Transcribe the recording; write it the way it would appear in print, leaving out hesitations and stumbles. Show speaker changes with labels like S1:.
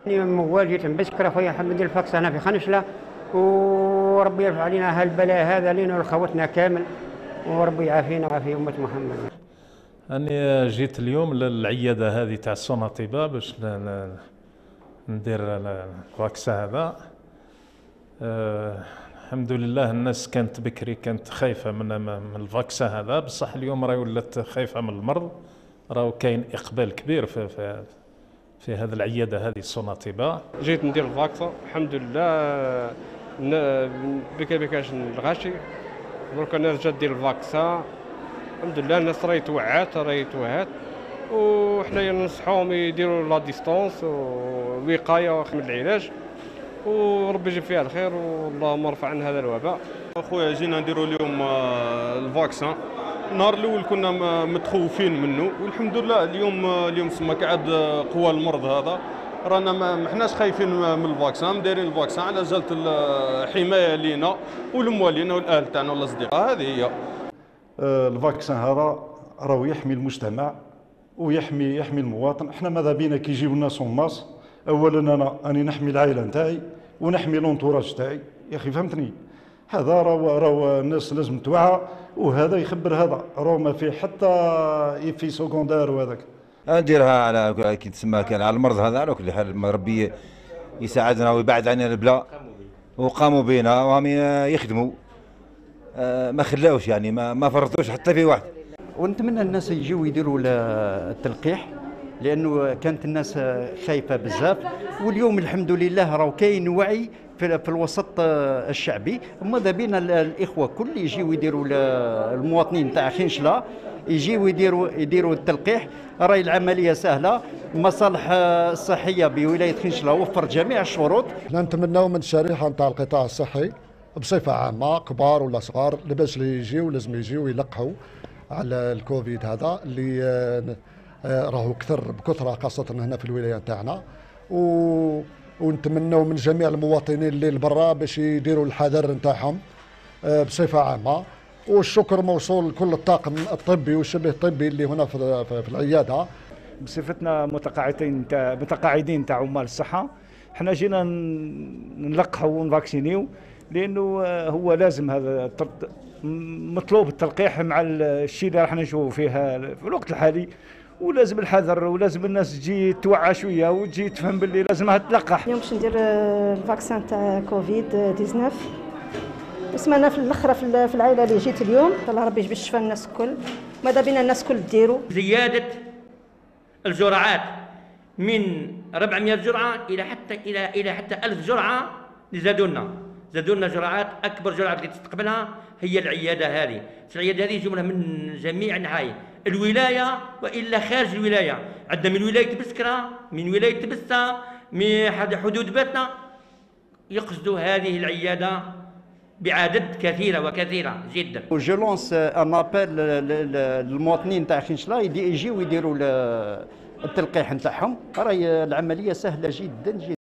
S1: موال جيت من بسكرة خويا حمد الفاكس هنا في خنشلة، وربي يرفع علينا هالبلاء هذا لنا ولخوتنا كامل، وربي يعافينا ويعافي أمة محمد.
S2: أنا جيت اليوم للعيادة هذه تاع السوناطيبا باش ندير الفاكسان هذا. الحمد لله الناس كانت بكري كانت خايفة من الفاكسان هذا، بصح اليوم راهي ولات خايفة من المرض. راهو كاين إقبال كبير في هذه العيادة هذه السوناطيبا.
S3: جيت ندير الفاكسان الحمد لله، بكري كاش الغاشي درك الناس جات دير الفاكسان الحمد لله. الناس راهي توعات راهي توهات، وحنايا ننصحوهم يديروا لا ديستونس والوقايه من العلاج، وربي يجيب فيها الخير واللهم ارفع عن هذا الوباء.
S4: اخويا جينا نديروا اليوم الفاكسان. النهار الاول كنا متخوفين منه، والحمد لله اليوم سما قعد قوى المرض هذا رانا ما حناش خايفين من الفاكسان، دايرين الفاكسان على جالة الحمايه لينا ولموالينا والاهل تاعنا والاصدقاء. هذه هي
S5: الفاكسان هذا راهو يحمي المجتمع ويحمي المواطن. احنا ماذا بينا كي يجيو لنا سوماس، اولا انا نحمي العائله نتاعي ونحمي لونتوراج تاعي يا اخي، فهمتني؟ هذا راهو الناس لازم توعى، وهذا يخبر هذا راهو ما فيه حتى في سكوندير وهذاك.
S6: نديرها على كي تسمى كان على المرض هذا. على كل حال ربي يساعدنا ويبعد عنا البلاء، وقاموا بنا وهم يخدموا ما خلاوش يعني ما فرطوش حتى في واحد.
S7: ونتمنى الناس يجيو يديروا التلقيح، لانه كانت الناس خايفه بزاف، واليوم الحمد لله راه كاين وعي في الوسط الشعبي. ماذا بينا الاخوه كل يجيو يديروا المواطنين تاع خنشله يجيو يديروا التلقيح. راهي العمليه سهله، المصالح الصحيه بولايه خنشله وفر جميع الشروط.
S8: احنا نتمناو من الشريحه نتاع القطاع الصحي بصفه عامه كبار ولا صغار باش يجيو لازم يجيو يلقحوا على الكوفيد هذا اللي راهو كثر بكثره خاصه هنا في الولايه تاعنا، ونتمناو من جميع المواطنين اللي لبرا باش يديروا الحذر نتاعهم بصفه عامه. والشكر موصول لكل الطاقم الطبي والشبه الطبي اللي هنا في العياده.
S9: بصفتنا متقاعدين تاع عمال الصحه، احنا جينا نلقحوا ونفاكسينيو، لانه هو لازم هذا مطلوب التلقيح مع الشيء اللي راح نشوفوا فيها في الوقت الحالي، ولازم الحذر ولازم الناس تجي توعى شويه وتجي تفهم باللي لازمها تلقح.
S10: اليوم باش ندير الفاكسان تاع كوفيد 19. اسمع انا في الاخر في العائله اللي جيت اليوم، الله ربي يجيب الشفاء للناس الكل. ماذا بينا الناس الكل ديروا
S11: زياده الجرعات من 400 جرعه الى حتى 1000 جرعه. زادوا لنا جرعات. اكبر جرعه اللي تستقبلها هي العياده هذه. العياده هذه يجوا من جميع انحاء الولايه والا خارج الولايه. عندنا من ولايه بسكره، من ولايه تبسه، من حدود باتنا يقصدوا هذه العياده بعدد كثيره جدا.
S7: جو لونس ان ابل للمواطنين تاع خنشله يجيو يديروا التلقيح نتاعهم. راهي العمليه سهله جدا.